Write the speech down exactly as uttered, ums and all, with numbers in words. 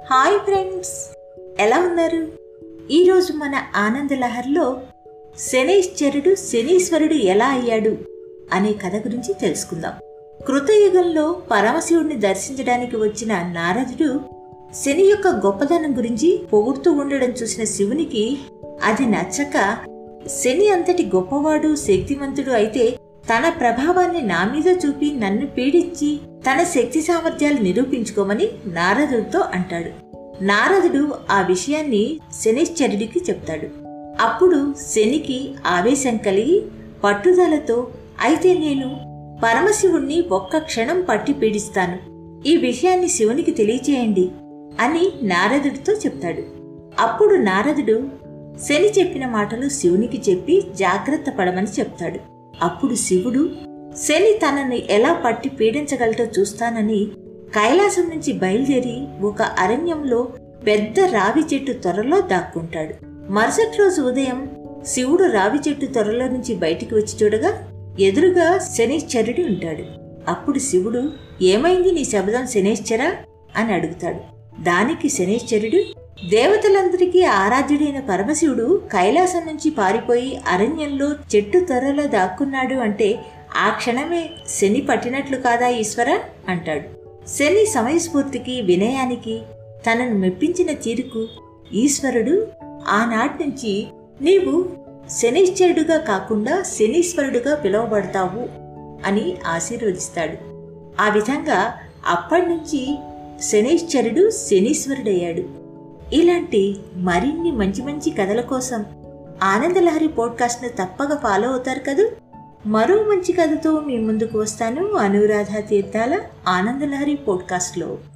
Hi friends, ఎలా ఉన్నారు? ఈరోజు మన ఆనందలహరిలో శనైశ్చరుడు శనీశ్వరుడు ఎలా అయ్యాడు అనే కథ గురించి తెలుసుకుందాం. కృతయుగంలో పరమశివుడిని దర్శించడానికి వచ్చిన నారదుడు శని యొక్క గొప్పదనం గురించి పొగుడుతూ ఉండడం చూసిన శివునికి అది నచ్చక, శని అంతటి గొప్పవాడు శక్తివంతుడు అయితే తన ప్రభావాన్ని నా మీద చూపి నన్ను పీడించి తన శక్తి సామర్థ్యాలు నిరూపించుకోమని నారదుడితో అంటాడు. నారదుడు ఆ విషయాన్ని శనైశ్చరుడికి చెప్తాడు. అప్పుడు శనికి ఆవేశం కలిగి పట్టుదలతో, అయితే నేను పరమశివుణ్ణి ఒక్క క్షణం పట్టి పీడిస్తాను, ఈ విషయాన్ని శివునికి తెలియచేయండి అని నారదుడితో చెప్తాడు. అప్పుడు నారదుడు శని చెప్పిన మాటలు శివునికి చెప్పి జాగ్రత్త పడమని చెప్తాడు. అప్పుడు శివుడు శని తనని ఎలా పట్టి పీడించగలటో చూస్తానని కైలాసం నుంచి బయలుదేరి ఒక అరణ్యంలో పెద్ద రావి చెట్టు త్వరలో దాక్కుంటాడు. మరుసటి రోజు ఉదయం శివుడు రావి చెట్టు త్వరలో నుంచి బయటికి వచ్చి చూడగా ఎదురుగా శనైశ్చరుడు ఉంటాడు. అప్పుడు శివుడు, ఏమైంది నీ శబ్దం శనైశ్చర అని అడుగుతాడు. దానికి శనైశ్చరుడు, దేవతలందరికీ ఆరాధ్యుడైన పరమశివుడు కైలాసం నుంచి పారిపోయి అరణ్యంలో చెట్టు త్వరలో దాక్కున్నాడు అంటే ఆ క్షణమే శని పట్టినట్లు కాదా ఈశ్వర అంటాడు. శని సమయస్ఫూర్తికి వినయానికి తనను మెప్పించిన తీరుకు ఈశ్వరుడు ఆనాటి నుంచి నీవు శనైశ్చరుడుగా కాకుండా శనీశ్వరుడుగా పిలువబడతావు అని ఆశీర్వదిస్తాడు. ఆ విధంగా అప్పటి నుంచి శనైశ్చరుడు శనీశ్వరుడయ్యాడు. ఇలాంటి మరిన్ని మంచి మంచి కథల కోసం ఆనందలహరి పోడ్కాస్ట్ను తప్పక ఫాలో అవుతారు కదూ. మరో మంచి కథతో మీ ముందుకు వస్తాను అనురాధ తీర్థాల ఆనందలహరి పోడ్కాస్ట్లో.